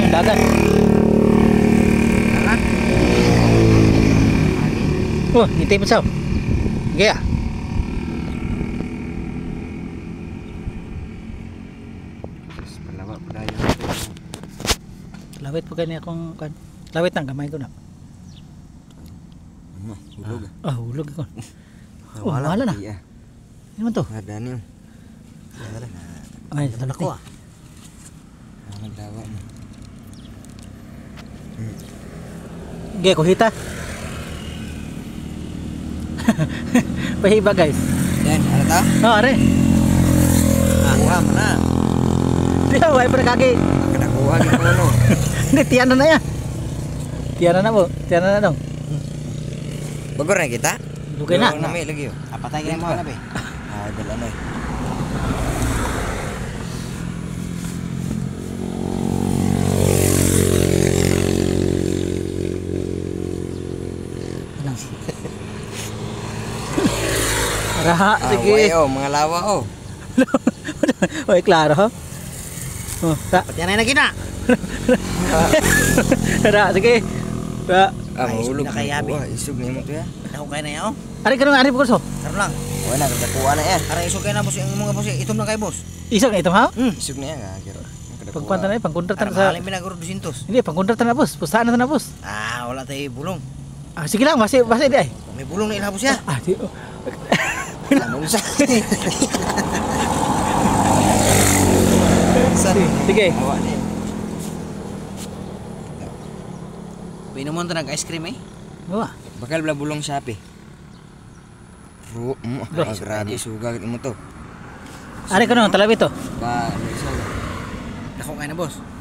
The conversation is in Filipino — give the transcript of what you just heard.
dagat. Dagat. Oh, ngintay mo sao? Gaya. Palawa pa dayo. Lawit po kanya akong kan. Lawit nang gamay ko na. Hulog. Hulog ko. Oh, wala na. Iya. Ano man to? Ada niyo. Ay, talak ko. Magdawa mo. Gaya ko hita. Pahiba guys. Yan, ano ta? Oh, are. Kuha mo na. Di ba, ay kaki. Kadakuha ni Puno. Hindi, tiyan na yan. Tiyan na po. Tiyan na dong. Bagor na kita? Dugay na. Namay lagi yun. Apatay ka na mo na be. Dala na eh. Raha, sige. Away mga lawa Oy, klaro ha. Oh, ta. Pati na gina. Ra, sige. Ra. Mahulog na kayabi. Isog ni mo to ya. Ako kaya na yaw. Ari kanong ari po so. Karon lang. Wala kadakuha na ya. Ara iso kay na boss yung mga boss itom lang kay boss. Isog na ito ha? Isog na ya gagiro. Pagkwanta na pangkontratan Ara sa. mahalin pinaguro 200. Hindi, pangkontratan na boss. Pustahan na boss. Wala tay bulong. Sige lang, basta di ay. May bulong na ilhabos ya. Di. Anong sa? Sige. Awa ni. Pinuman ta nag ice cream eh. Bawa. Bakal bla bulong sapi. Grabe suga mo to. Ari kanong talabi to. Ba, Ako kaya na boss.